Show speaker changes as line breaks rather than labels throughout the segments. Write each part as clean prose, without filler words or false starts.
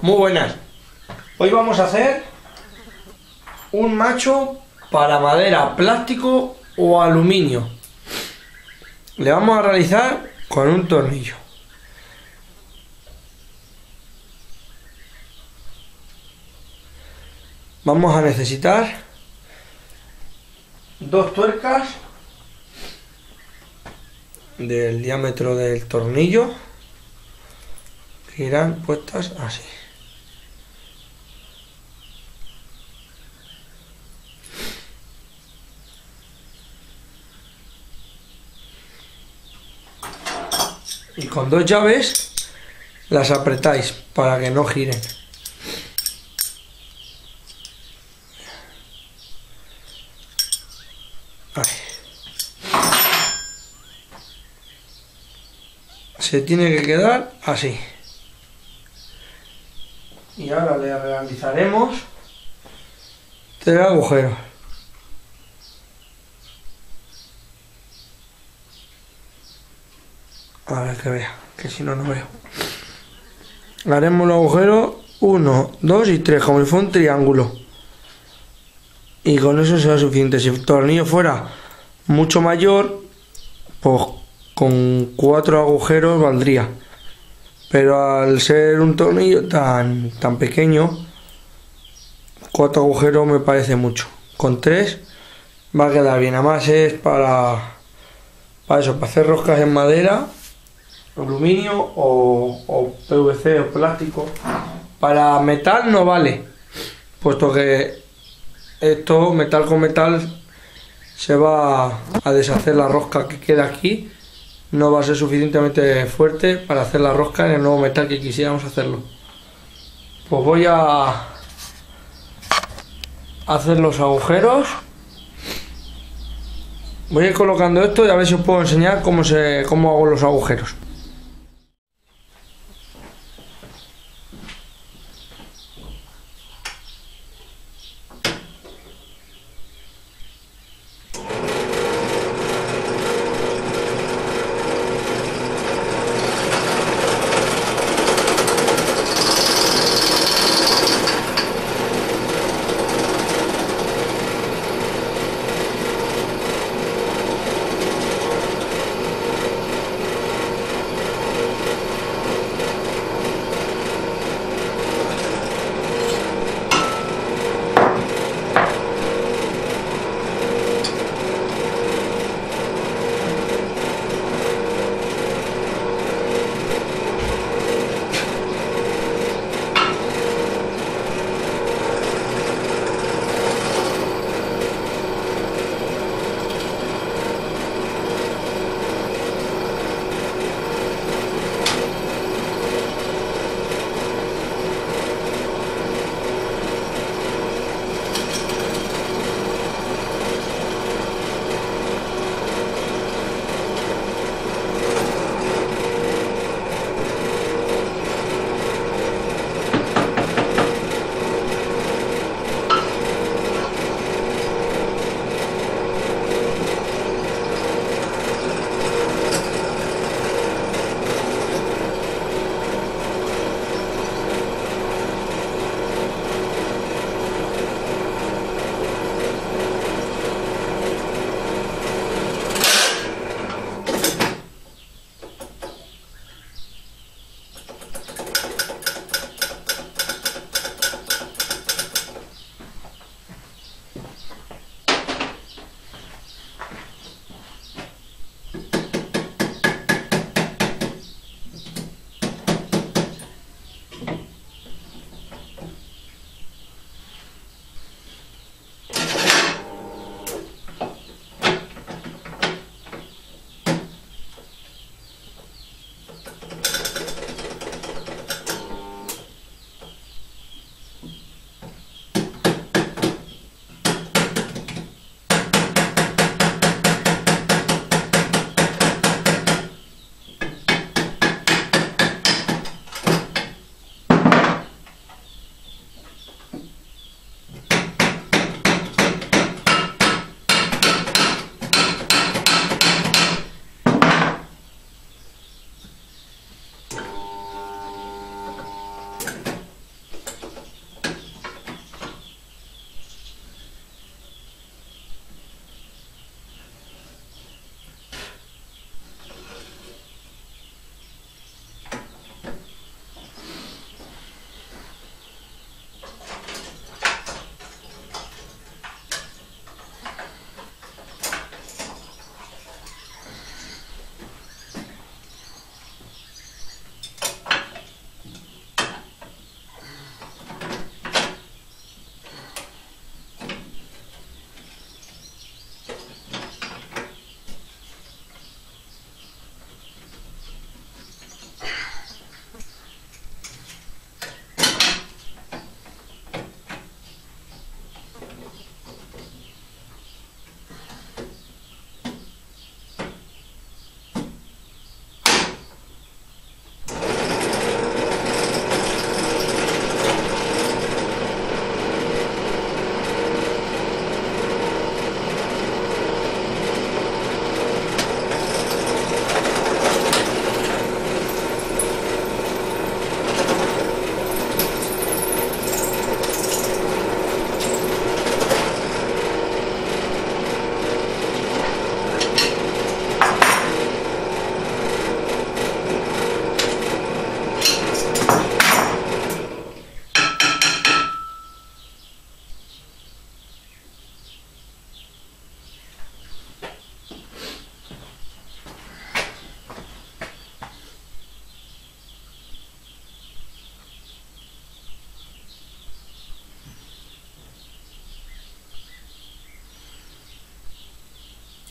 Muy buenas. Hoy vamos a hacer un macho para madera, plástico o aluminio. Le vamos a realizar con un tornillo. Vamos a necesitar dos tuercas del diámetro del tornillo que irán puestas así. Y con dos llaves las apretáis para que no giren. Ahí. Se tiene que quedar así. Y ahora le realizaremos 3 agujeros. A ver que vea, que si no, no veo. Haremos los agujeros 1, 2 y 3, como si fuera un triángulo. Y con eso será suficiente. Si el tornillo fuera mucho mayor, pues con 4 agujeros valdría. Pero al ser un tornillo tan pequeño, 4 agujeros me parece mucho. Con 3 va a quedar bien. Además es para eso, para hacer roscas en madera, aluminio o PVC o plástico. Para metal no vale, puesto que esto, metal con metal, se va a deshacer la rosca que queda aquí. No va a ser suficientemente fuerte para hacer la rosca en el nuevo metal que quisiéramos hacerlo. Pues voy a hacer los agujeros. Voy a ir colocando esto y a ver si os puedo enseñar cómo hago los agujeros.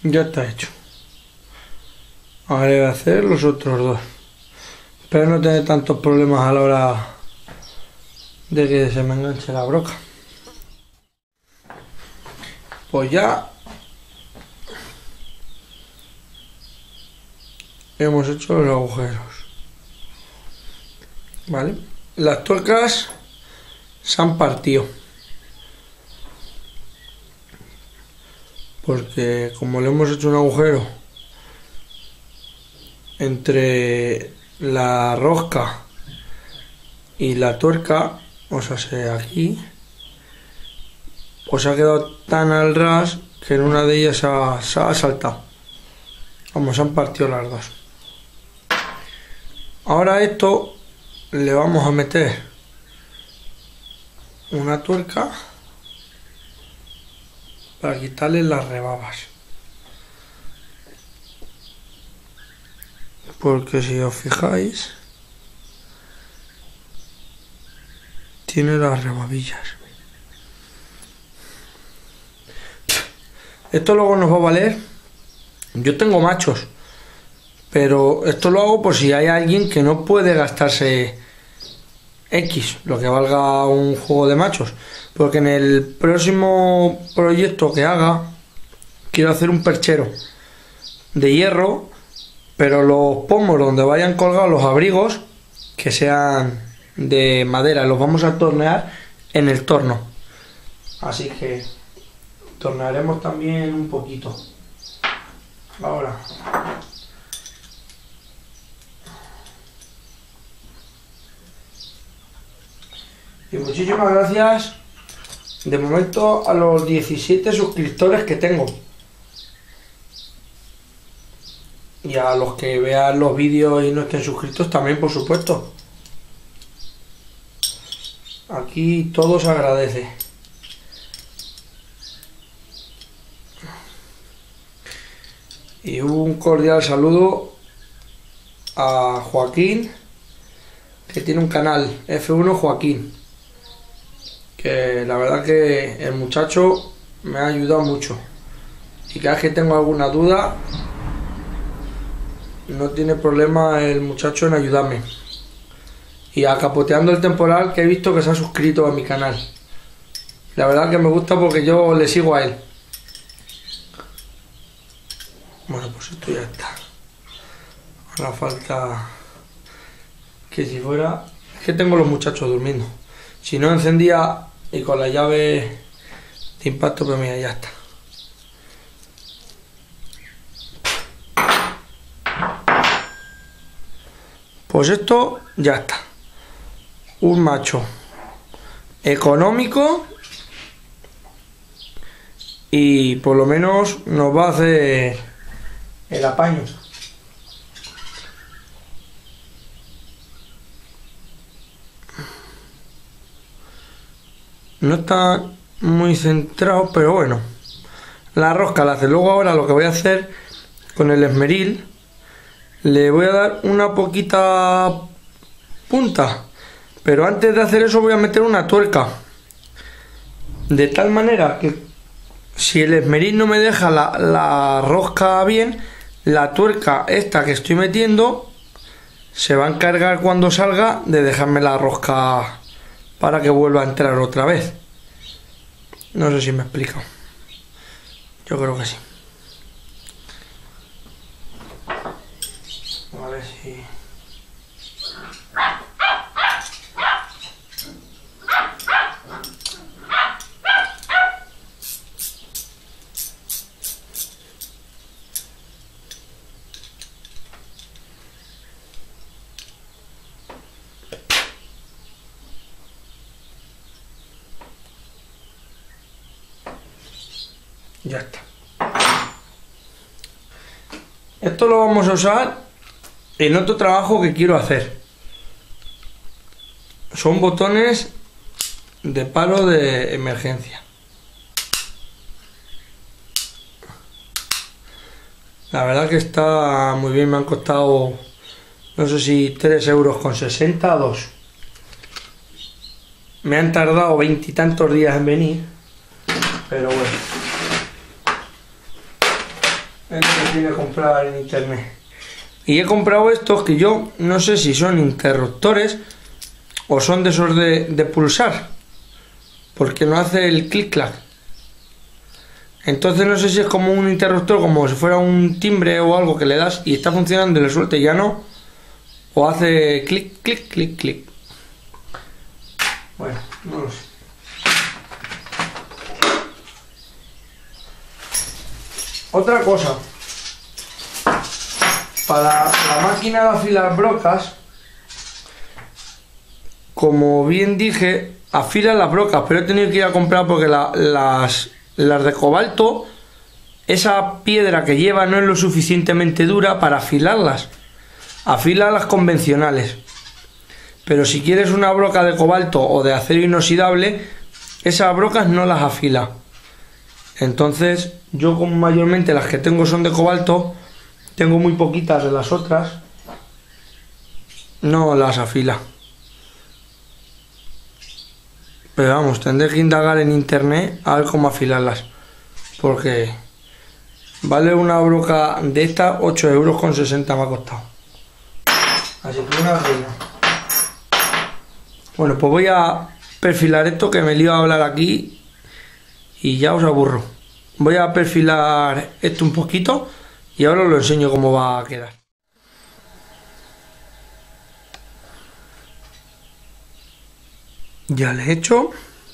Ya está hecho. Ahora voy a hacer los otros dos. Espero no tener tantos problemas a la hora de que se me enganche la broca. Pues ya hemos hecho los agujeros. ¿Vale? Las tuercas se han partido. Porque como le hemos hecho un agujero entre la rosca y la tuerca, o sea, aquí, pues ha quedado tan al ras que en una de ellas se ha saltado. Vamos, se han partido las dos. Ahora a esto le vamos a meter una tuerca para quitarle las rebabas. Porque si os fijáis, tiene las rebabillas. Esto luego nos va a valer. Yo tengo machos, pero esto lo hago por si hay alguien que no puede gastarse X, lo que valga un juego de machos. Porque en el próximo proyecto que haga, quiero hacer un perchero de hierro, pero los pomos donde vayan colgados los abrigos, que sean de madera, los vamos a tornear en el torno. Así que tornearemos también un poquito. Ahora. Y muchísimas gracias de momento a los 17 suscriptores que tengo. Y a los que vean los vídeos y no estén suscritos también, por supuesto. Aquí todo se agradece. Y un cordial saludo a Joaquín, que tiene un canal, F1 Joaquín. Que la verdad que el muchacho me ha ayudado mucho. Y cada vez que tengo alguna duda, no tiene problema el muchacho en ayudarme. Y a Capoteando el Temporal, que he visto que se ha suscrito a mi canal. La verdad que me gusta porque yo le sigo a él. Bueno, pues esto ya está. Ahora falta que si fuera... Es que tengo los muchachos durmiendo. Si no encendía y con la llave de impacto, pues mira, ya está. Pues esto ya está. Un macho económico y por lo menos nos va a hacer el apaño. No está muy centrado, pero bueno. La rosca la hace. Luego ahora lo que voy a hacer con el esmeril, le voy a dar una poquita punta. Pero antes de hacer eso voy a meter una tuerca. De tal manera que si el esmeril no me deja la rosca bien, la tuerca esta que estoy metiendo se va a encargar cuando salga de dejarme la rosca para que vuelva a entrar otra vez. No sé si me explico. Yo creo que sí. A ver si... Ya está. Esto lo vamos a usar en otro trabajo que quiero hacer. Son botones de palo de emergencia. La verdad que está muy bien, me han costado, no sé si 3,60 €, 2. Me han tardado 20 y tantos días en venir, pero bueno. que tiene que comprar en internet. Y he comprado estos que yo no sé si son interruptores o son de esos de pulsar, porque no hace el clic-clac. Entonces no sé si es como un interruptor, como si fuera un timbre o algo que le das y está funcionando y le suelta y ya no, o hace clic, clic, clic, clic. Bueno, no lo sé. Otra cosa, para la máquina de afilar brocas, como bien dije, afilan las brocas, pero he tenido que ir a comprar porque las de cobalto, esa piedra que lleva no es lo suficientemente dura para afilarlas. Afila las convencionales. Pero si quieres una broca de cobalto o de acero inoxidable, esas brocas no las afila. Entonces, yo como mayormente las que tengo son de cobalto, tengo muy poquitas de las otras, no las afila. Pero vamos, tendré que indagar en internet a ver cómo afilarlas. Porque vale una broca de estas 8,60 € me ha costado. Así que una reina. Bueno, pues voy a perfilar esto, que me lío a hablar aquí y ya os aburro. Voy a perfilar esto un poquito y ahora os lo enseño cómo va a quedar. Ya le he hecho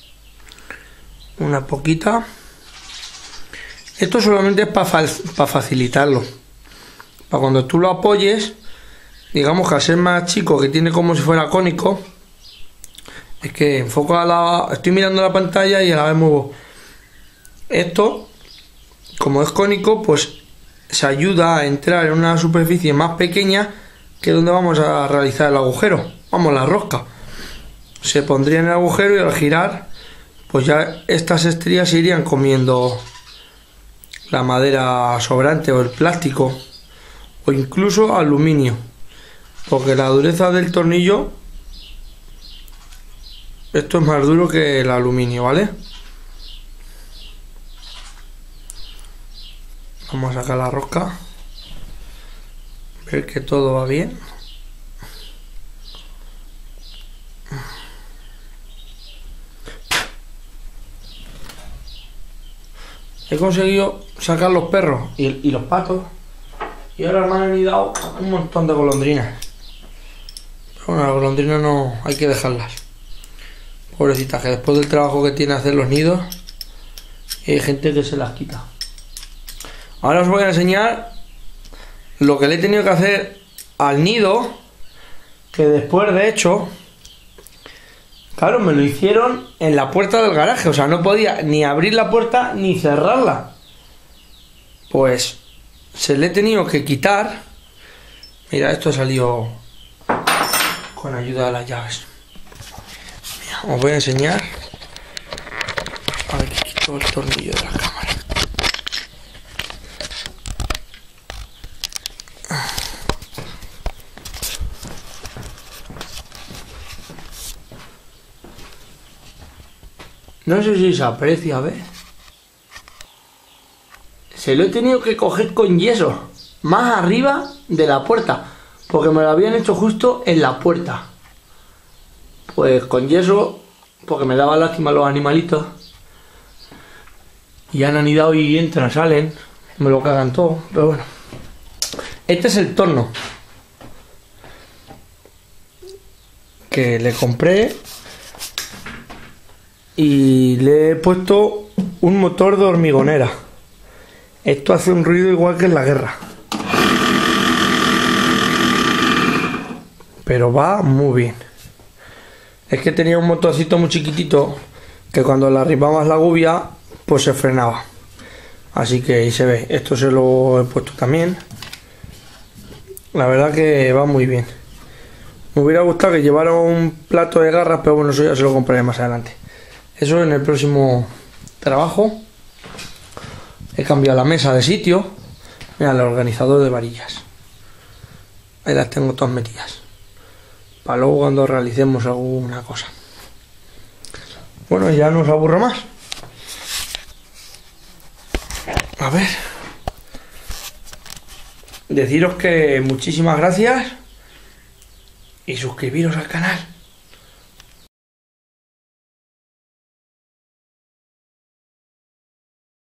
una poquita. Esto solamente es para facilitarlo. Para cuando tú lo apoyes, digamos que al ser más chico, que tiene como si fuera cónico, es que enfoco estoy mirando la pantalla y a la vez muevo. Esto, como es cónico, pues se ayuda a entrar en una superficie más pequeña que donde vamos a realizar el agujero. Vamos, la rosca. Se pondría en el agujero y al girar, pues ya estas estrías se irían comiendo la madera sobrante o el plástico o incluso aluminio, porque la dureza del tornillo, esto es más duro que el aluminio, ¿vale? Vamos a sacar la rosca, ver que todo va bien. He conseguido sacar los perros y los patos, y ahora me han anidado un montón de golondrinas. Pero bueno, las golondrinas no hay que dejarlas, pobrecitas, que después del trabajo que tiene hacer los nidos, hay gente que se las quita. Ahora os voy a enseñar lo que le he tenido que hacer al nido, que después de hecho, claro, me lo hicieron en la puerta del garaje, o sea, no podía ni abrir la puerta ni cerrarla. Pues se le he tenido que quitar. Mira, esto salió con ayuda de las llaves. Mira, os voy a enseñar. A ver, que quito el tornillo de la cámara. No sé si se aprecia, ¿ves? Se lo he tenido que coger con yeso, más arriba de la puerta, porque me lo habían hecho justo en la puerta. Pues con yeso, porque me daba lástima a los animalitos. Y han anidado y entran, salen, me lo cagan todo, pero bueno. Este es el torno que le compré. Y le he puesto un motor de hormigonera. Esto hace un ruido igual que en la guerra. Pero va muy bien. Es que tenía un motorcito muy chiquitito que cuando le arribabas la gubia, pues se frenaba. Así que ahí se ve. Esto se lo he puesto también. La verdad que va muy bien. Me hubiera gustado que llevara un plato de garras, pero bueno, eso ya se lo compraré más adelante. Eso en el próximo trabajo. He cambiado la mesa de sitio. Mira, el organizador de varillas. Ahí las tengo todas metidas. Para luego cuando realicemos alguna cosa. Bueno, ya no os aburro más. A ver. deciros que muchísimas gracias y suscribiros al canal.